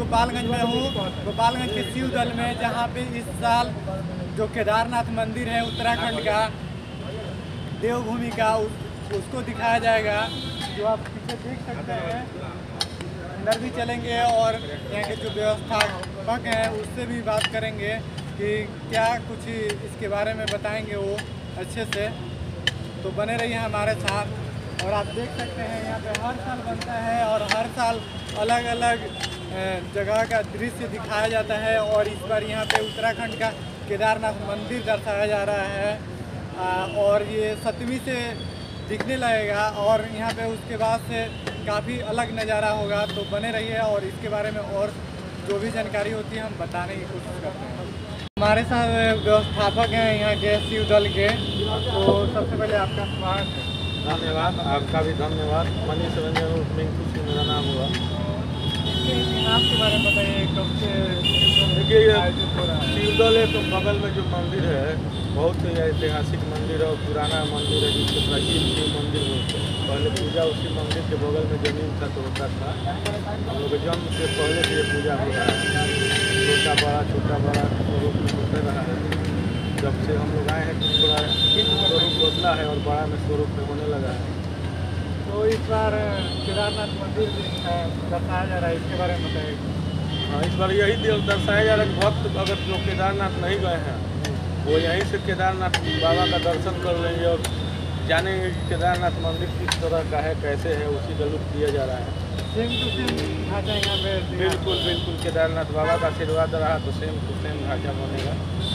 गोपालगंज में हूँ, गोपालगंज के शिव दल में, जहाँ पे इस साल जो केदारनाथ मंदिर है उत्तराखंड का, देवभूमि का, उसको दिखाया जाएगा। जो आप पीछे देख सकते हैं, अंदर भी चलेंगे और यहाँ के जो व्यवस्थापक हैं उससे भी बात करेंगे कि क्या कुछ इसके बारे में बताएंगे वो अच्छे से। तो बने रहिए हमारे साथ। और आप देख सकते हैं यहाँ पे हर साल बनता है और हर साल अलग अलग जगह का दृश्य दिखाया जाता है। और इस बार यहाँ पे उत्तराखंड का केदारनाथ मंदिर दर्शाया जा रहा है और ये 7वीं से दिखने लगेगा और यहाँ पे उसके बाद से काफ़ी अलग नज़ारा होगा। तो बने रहिए और इसके बारे में और जो भी जानकारी होती है हम बताने की कोशिश करते हैं। हमारे साथ व्यवस्थापक हैं यहाँ के शिव दल के। तो सबसे पहले आपका स्वागत है। धन्यवाद, आपका भी धन्यवाद। मनीष रंजन उर्फ मिंटू सिंह मेरा नाम हुआ। इतिहास के बारे में बताइए, कब से देखिए शिवदल है तो बगल में जो मंदिर है बहुत ही ऐतिहासिक मंदिर है और पुराना मंदिर है, जिसके प्राचीन शिव मंदिर में पहले पूजा उसी मंदिर के बगल में जमीन था तो होता था। हम लोग जन्म से पहले से ये पूजा हो रहा है, छोटा बड़ा स्वरूप में होते रहा है। जब से हम लोग आए हैं तो थोड़ा स्वरूप बदला है और बड़ा में स्वरूप में होने लगा है। तो इस बार केदारनाथ मंदिर दर्शाया जा रहा है, इसके बारे में बताइए। हाँ, इस बार यही दर्शाया जा रहा है कि भक्त अगर जो केदारनाथ नहीं गए हैं वो यहीं से केदारनाथ बाबा का दर्शन कर लेंगे और जानेंगे कि केदारनाथ मंदिर किस तरह का है, कैसे है, उसी का लुक दिया जा रहा है। सेम टू सेम ढांचा यहाँ पे बिल्कुल केदारनाथ बाबा का आशीर्वाद रहा तो सेम टू सेम ढांचा बनेगा।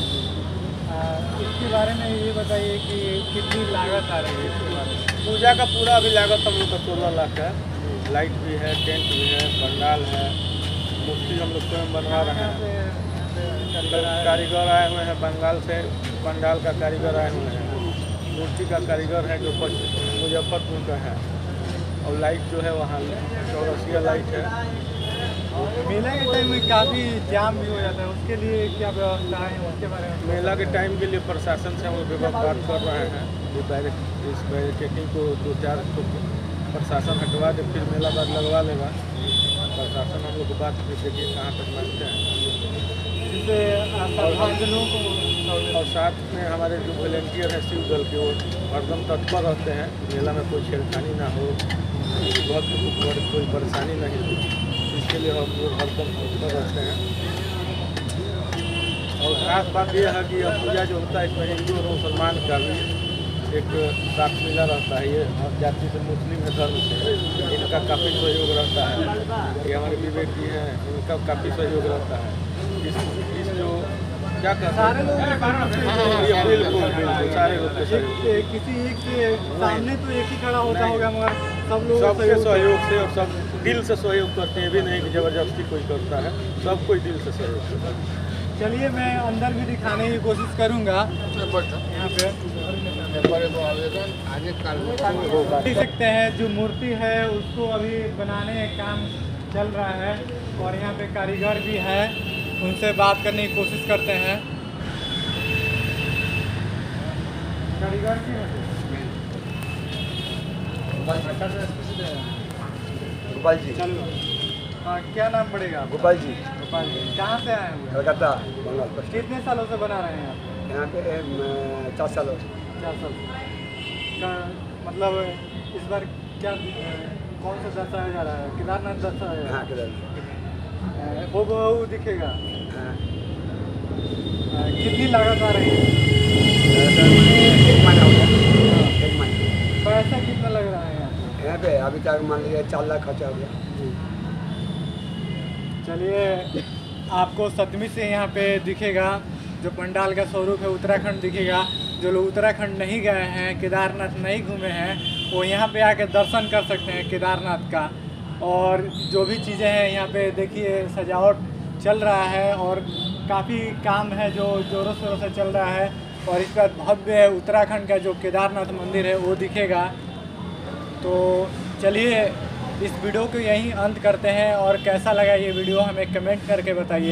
इसके बारे में ये बताइए कि कितनी लागत आ रही है इसके बारे में। पूजा का पूरा अभी लागत हम लोग का 16 लाख है। लाइट भी है, टेंट भी है, पंडाल है, मूर्ति हम लोग स्वयं बनवा रहे हैं। कारीगर आए हुए हैं बंगाल से, पंडाल का कारीगर आए हुए हैं, मूर्ति का कारीगर है जो मुजफ्फरपुर का है। और लाइट जो है वहाँ चौरसिया लाइट है। मेला के टाइम में काफ़ी जाम भी हो जाता है, उसके लिए क्या व्यवस्था है उसके बारे में? मेला के टाइम के लिए प्रशासन से हम लोग बात कर रहे हैं कि इस बैरिकेडिंग को 2-4 तो प्रशासन हटवा दे, फिर मेला बाद लगवा लेगा प्रशासन। हम लोग को बात देखिए कहाँ तक मानते हैं। जिससे श्रद्धालुओं को और साथ में हमारे जो वॉलेंटियर हैं शिव दल के, वो हरदम तत्पर रहते हैं मेला में कोई छेड़खानी ना हो, भक्त को कोई परेशानी नहीं हो, इसके लिए हम लोग हरदम तत्पर रहते हैं। और खास बात यह है कि यह पूजा जो होता है इसमें हिंदू और मुसलमान का भी एक साथ मिला रहता है। ये जाति से मुस्लिम है, धर्म से इनका काफ़ी सहयोग रहता है। ये हमारे विवेक जी हैं, इनका काफ़ी सहयोग रहता है। इस जो क्या कहते हैं सारे लोग बिल्कुल सारे लोग के सहयोग, किसी एक के सामने तो एक ही खड़ा होता होगा, मगर सब लोग सबके सहयोग से और सब दिल से सहयोग करते हैं। भी नहीं कि ज़बरदस्ती कोई करता है, सब कोई दिल से सहयोग करता है। चलिए मैं अंदर भी दिखाने की कोशिश करूँगा। यहाँ पे देख सकते हैं जो मूर्ति है उसको अभी बनाने का काम चल रहा है और यहाँ पे कारीगर भी है, उनसे बात करने की कोशिश करते हैं। कारीगर की गोपाल जी। चलो हाँ, क्या नाम पड़ेगा आपका? गोपाल जी। गोपाल जी कहाँ से आए हुए? कलकत्ता बंगाल। कितने सालों से बना रहे हैं आप? यहाँ पे 4 साल 4 साल का। मतलब इस बार क्या कौन सा दर्शाया जा रहा है? केदारनाथ दर्शाया जा रहा हाँ है। वो दिखेगा। हाँ। कितनी लागत आ रही है? 1 महीना हो गया। 1 महीना। पैसा कितना लग रहा है यहाँ पे अभी तक मान लीजिए 4 लाख खर्चा हो गया। चलिए आपको 7वीं से यहाँ पे दिखेगा जो पंडाल का स्वरूप है उत्तराखंड दिखेगा। जो लोग उत्तराखंड नहीं गए हैं, केदारनाथ नहीं घूमे हैं, वो यहाँ पे आके दर्शन कर सकते हैं केदारनाथ का। और जो भी चीज़ें हैं यहाँ पे देखिए, सजावट चल रहा है और काफ़ी काम है जो ज़ोरों शोरों से चल रहा है। और इस पर भव्य उत्तराखंड का जो केदारनाथ मंदिर है वो दिखेगा। तो चलिए इस वीडियो को यहीं अंत करते हैं और कैसा लगा ये वीडियो हमें कमेंट करके बताइए।